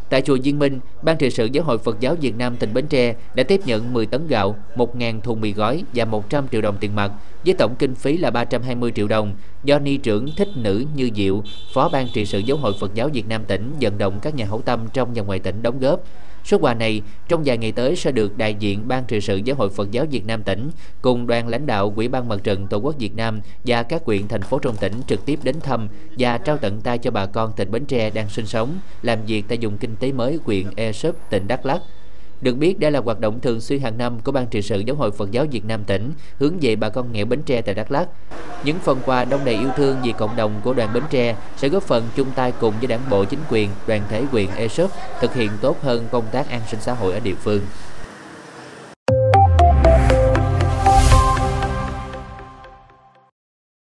Tại chùa Viên Minh, Ban trị sự Giáo hội Phật giáo Việt Nam tỉnh Bến Tre đã tiếp nhận 10 tấn gạo, 1.000 thùng mì gói và 100 triệu đồng tiền mặt, với tổng kinh phí là 320 triệu đồng, do Ni trưởng Thích Nữ Như Diệu, Phó Ban trị sự Giáo hội Phật giáo Việt Nam tỉnh vận động các nhà hảo tâm trong và ngoài tỉnh đóng góp. Số quà này trong vài ngày tới sẽ được đại diện Ban trị sự Giáo hội Phật giáo Việt Nam tỉnh cùng đoàn lãnh đạo Ủy ban Mặt trận Tổ quốc Việt Nam và các huyện thành phố trong tỉnh trực tiếp đến thăm và trao tận tay cho bà con tỉnh Bến Tre đang sinh sống, làm việc tại vùng kinh tế mới huyện Ea Súp, tỉnh Đắk Lắk. Được biết, đây là hoạt động thường xuyên hàng năm của Ban trị sự Giáo hội Phật giáo Việt Nam tỉnh hướng về bà con nghèo Bến Tre tại Đắk Lắk. Những phần quà đông đầy yêu thương vì cộng đồng của đoàn Bến Tre sẽ góp phần chung tay cùng với Đảng bộ, chính quyền, đoàn thể huyện Ea Súp thực hiện tốt hơn công tác an sinh xã hội ở địa phương.